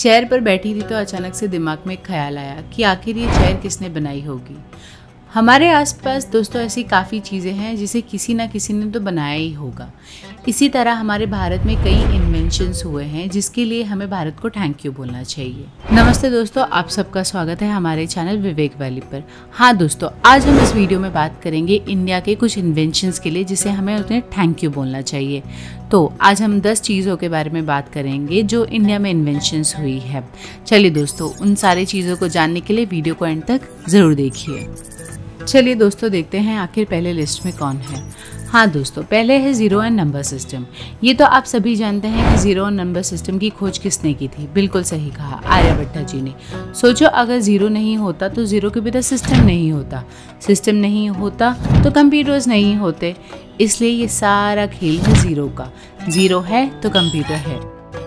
Chair पर बैठी थी तो अचानक से दिमाग में एक ख्याल आया कि आखिर ये चेयर किसने बनाई होगी। हमारे आसपास दोस्तों ऐसी काफ़ी चीज़ें हैं जिसे किसी ना किसी ने तो बनाया ही होगा। इसी तरह हमारे भारत में कई इन्वेंशंस हुए हैं जिसके लिए हमें भारत को थैंक यू बोलना चाहिए। नमस्ते दोस्तों, आप सबका स्वागत है हमारे चैनल विवेक वैली पर। हाँ दोस्तों, आज हम इस वीडियो में बात करेंगे इंडिया के कुछ इन्वेंशंस के लिए जिसे हमें उन्हें थैंक यू बोलना चाहिए। तो आज हम 10 चीज़ों के बारे में बात करेंगे जो इंडिया में इन्वेंशंस हुई है। चलिए दोस्तों, उन सारी चीज़ों को जानने के लिए वीडियो को एंड तक ज़रूर देखिए। चलिए दोस्तों, देखते हैं आखिर पहले लिस्ट में कौन है। हाँ दोस्तों, पहले है जीरो एंड नंबर सिस्टम। ये तो आप सभी जानते हैं कि जीरो एंड नंबर सिस्टम की खोज किसने की थी। बिल्कुल सही कहा, आर्यभट्ट जी ने। सोचो, अगर जीरो नहीं होता तो जीरो के बिना सिस्टम नहीं होता, सिस्टम नहीं होता तो कंप्यूटर्स नहीं होते। इसलिए ये सारा खेल है जीरो का। जीरो है तो कंप्यूटर है।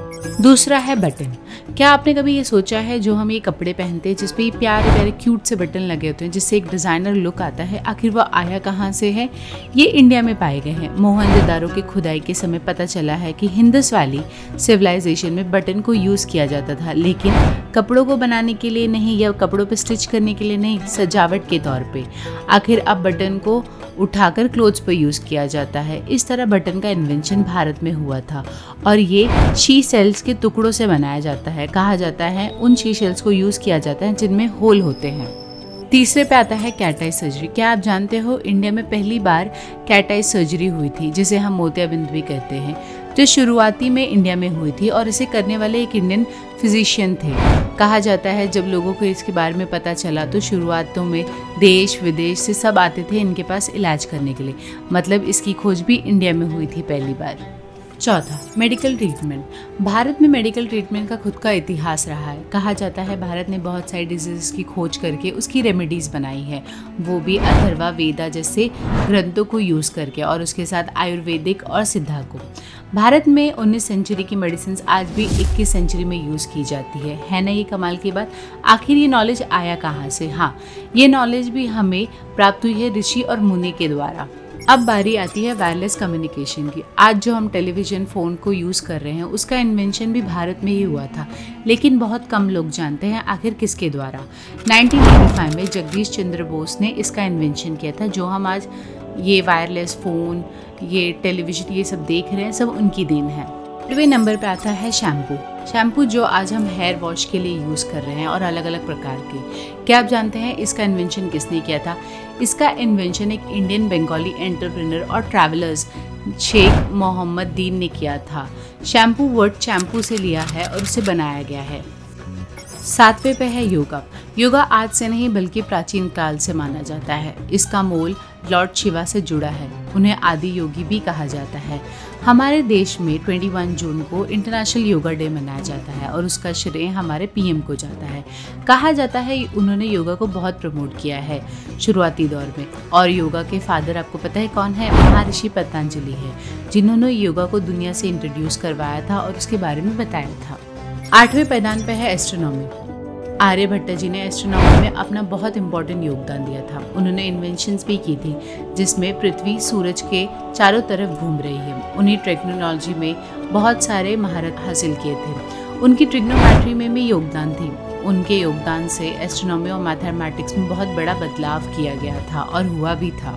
दूसरा है बटन। क्या आपने कभी ये सोचा है जो हम ये कपड़े पहनते हैं जिसपे प्यारे प्यारे क्यूट से बटन लगे होते हैं जिससे एक डिज़ाइनर लुक आता है, आखिर वो आया कहाँ से है? ये इंडिया में पाए गए हैं। मोहनजोदारो की खुदाई के समय पता चला है कि इंडस वैली सिविलाइजेशन में बटन को यूज़ किया जाता था, लेकिन कपड़ों को बनाने के लिए नहीं या कपड़ों पर स्टिच करने के लिए नहीं, सजावट के तौर पर। आखिर अब बटन को उठाकर क्लोथ्स पर यूज़ किया जाता है। इस तरह बटन का इन्वेंशन भारत में हुआ था और ये शी सेल्स के टुकड़ों से बनाया जाता है। कहा जाता है उन शी सेल्स को यूज़ किया जाता है जिनमें होल होते हैं। तीसरे पे आता है कैट आई सर्जरी। क्या आप जानते हो इंडिया में पहली बार कैट आई सर्जरी हुई थी जिसे हम मोतियाबिंद भी कहते हैं, जो शुरुआती में इंडिया में हुई थी और इसे करने वाले एक इंडियन फिजिशियन थे। कहा जाता है जब लोगों को इसके बारे में पता चला तो शुरुआतों में देश विदेश से सब आते थे इनके पास इलाज करने के लिए। मतलब इसकी खोज भी इंडिया में हुई थी पहली बार। चौथा, मेडिकल ट्रीटमेंट। भारत में मेडिकल ट्रीटमेंट का खुद का इतिहास रहा है। कहा जाता है भारत ने बहुत सारी डिजीज़ की खोज करके उसकी रेमेडीज़ बनाई है, वो भी अथर्वा वेदा जैसे ग्रंथों को यूज़ करके, और उसके साथ आयुर्वेदिक और सिद्धा को। भारत में 19 सेंचुरी की मेडिसिन आज भी 21 सेंचुरी में यूज़ की जाती है ना? ये कमाल की बात। आखिर ये नॉलेज आया कहाँ से? हाँ, ये नॉलेज भी हमें प्राप्त हुई है ऋषि और मुनि के द्वारा। अब बारी आती है वायरलेस कम्युनिकेशन की। आज जो हम टेलीविज़न फ़ोन को यूज़ कर रहे हैं उसका इन्वेंशन भी भारत में ही हुआ था, लेकिन बहुत कम लोग जानते हैं आखिर किसके द्वारा। 1985 में जगदीश चंद्र बोस ने इसका इन्वेंशन किया था। जो हम आज ये वायरलेस फ़ोन, ये टेलीविज़न, ये सब देख रहे हैं, सब उनकी देन है। 8वें नंबर पे आता है शैम्पू। शैम्पू जो आज हम हेयर वॉश के लिए यूज़ कर रहे हैं और अलग अलग प्रकार के। क्या आप जानते हैं इसका इन्वेंशन किसने किया था? इसका इन्वेंशन एक इंडियन बंगाली एंटरप्रेन्योर और ट्रैवलर्स शेख मोहम्मद दीन ने किया था। शैम्पू वर्ड शैम्पू से लिया है और उसे बनाया गया है। 7वें पे है योगा। योगा आज से नहीं बल्कि प्राचीन काल से माना जाता है। इसका मूल लॉर्ड शिवा से जुड़ा है। उन्हें आदि योगी भी कहा जाता है। हमारे देश में 21 जून को इंटरनेशनल योगा डे मनाया जाता है और उसका श्रेय हमारे पीएम को जाता है। कहा जाता है उन्होंने योगा को बहुत प्रमोट किया है शुरुआती दौर में। और योगा के फादर आपको पता है कौन है? महर्षि पतंजलि है, जिन्होंने योगा को दुनिया से इंट्रोड्यूस करवाया था और उसके बारे में बताया था। 8वें पैदान पे है एस्ट्रोनॉमी। आर्यभट्ट जी ने एस्ट्रोनॉमी में अपना बहुत इंपॉर्टेंट योगदान दिया था। उन्होंने इन्वेंशंस भी की थी जिसमें पृथ्वी सूरज के चारों तरफ घूम रही है। उन्हें टेक्नोलॉजी में बहुत सारे महारत हासिल किए थे। उनकी ट्रिग्नोमेट्री में भी योगदान थी। उनके योगदान से एस्ट्रोनॉमी और मैथमेटिक्स में बहुत बड़ा बदलाव किया गया था और हुआ भी था।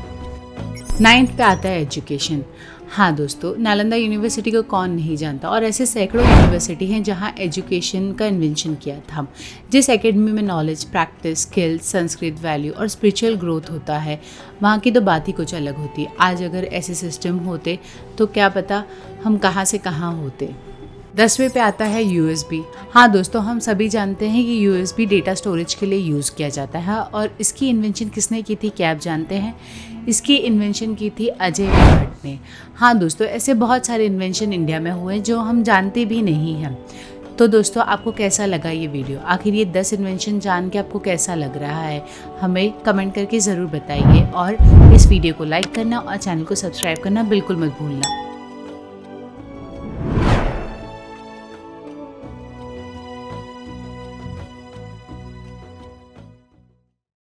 9th पे आता है एजुकेशन। हाँ दोस्तों, नालंदा यूनिवर्सिटी को कौन नहीं जानता, और ऐसे सैकड़ों यूनिवर्सिटी हैं जहाँ एजुकेशन का इन्वेंशन किया था। जिस एकेडमी में नॉलेज, प्रैक्टिस, स्किल, संस्कृत वैल्यू और स्पिरिचुअल ग्रोथ होता है, वहाँ की तो बात ही कुछ अलग होती है। आज अगर ऐसे सिस्टम होते तो क्या पता हम कहाँ से कहाँ होते। 10वें पे आता है USB। हाँ दोस्तों, हम सभी जानते हैं कि USB डेटा स्टोरेज के लिए यूज़ किया जाता है और इसकी इन्वेंशन किसने की थी? क्या आप जानते हैं? इसकी इन्वेंशन की थी अजय भट्ट ने। हाँ दोस्तों, ऐसे बहुत सारे इन्वेंशन इंडिया में हुए जो हम जानते भी नहीं हैं। तो दोस्तों, आपको कैसा लगा ये वीडियो? आखिर ये 10 इन्वेंशन जान के आपको कैसा लग रहा है? हमें कमेंट करके ज़रूर बताइए और इस वीडियो को लाइक करना और चैनल को सब्सक्राइब करना बिल्कुल मत भूलना।